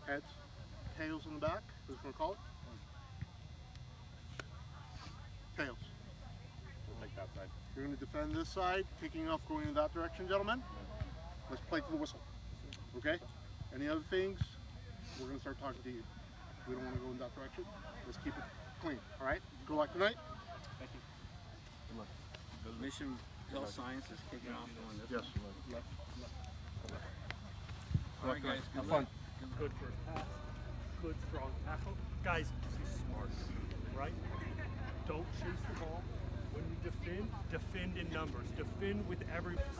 Heads. Tails in the back. Who's going to call it? Tails. We'll take that side. You're going to defend this side, kicking off going in that direction, gentlemen. Let's play to the whistle. Okay? Any other things? We're going to start talking to you. We don't want to go in that direction. Let's keep it clean. All right? Good luck tonight. Thank you. Good luck. Mission Health Science is kicking off on this. Yes. One. Left. All right, guys. Have fun. Good first pass. Good strong tackle. Guys, she's smart, right? Don't chase the ball. When you defend, defend in numbers. Defend with every. Go!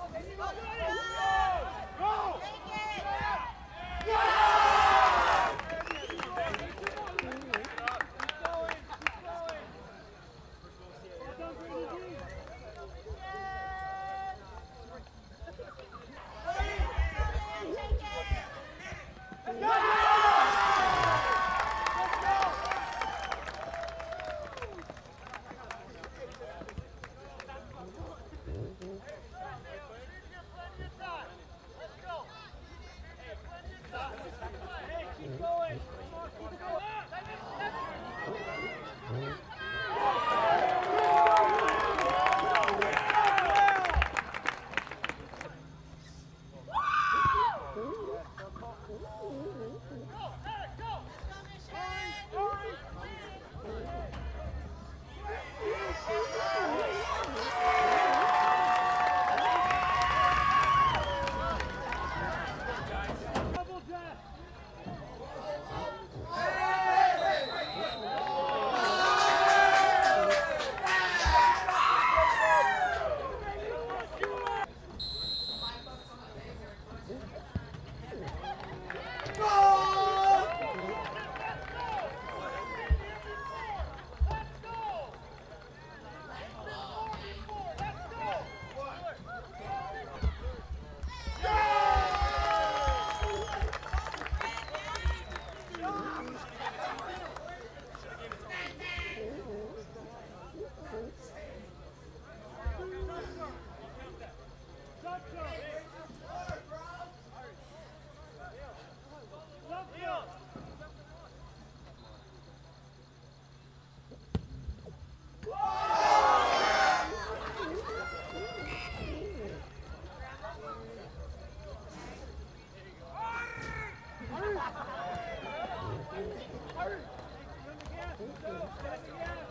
Hurry!